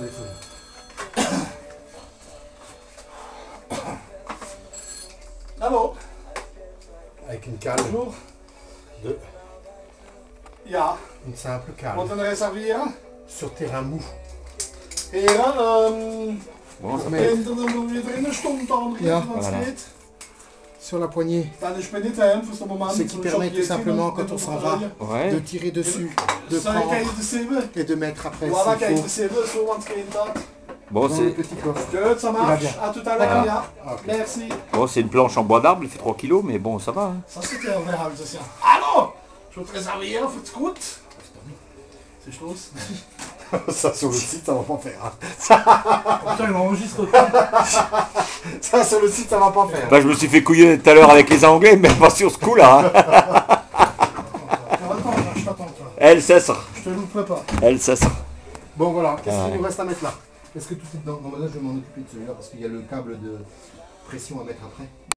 téléphone. Hallo. Avec une cale Bonjour. de Ja, une simple cale wat een reserveren. sur terrain mou. Heren, Bon, ça Mais hinter dan weer erin stond dan. Ja, wat voilà. geht. sur la poignée, Dan is me niet hem voor zo'n moment. ce qui permet tout simplement quand on s'en va Ouais. de tirer dessus, de Zou je prendre kijken te zien? et de mettre après Voilà, kijk s'il te faut zien, zo want geen dat. Bon, dans le c'est petit coffre. Goed, ça va marche. bien. À tout à l'heure, ja. Ah, ok. Merci. bon, une planche en bois d'arbre, elle fait 3 kilos, mais bon, ça va. Hein. Ça zit heel veel hout, dus ja. Hallo! Je wil het reserveren voor het goed. C'est los. Ça sur le site, ça va pas faire. Hein. Putain, il enregistre. Ça sur le site, ça va pas faire. Bah, je me suis fait couiller tout à l'heure avec les Anglais, mais pas sur ce coup-là. Hein. Attends, je t'attends, toi. Elle cesse. Je te louperai pas. Elle cesse. Bon voilà, qu'est-ce Ah, qu'il ouais. nous reste à mettre là? Est-ce que tout est dedans? Non mais là je vais m'en occuper de celui-là parce qu'il y a le câble de pression à mettre après.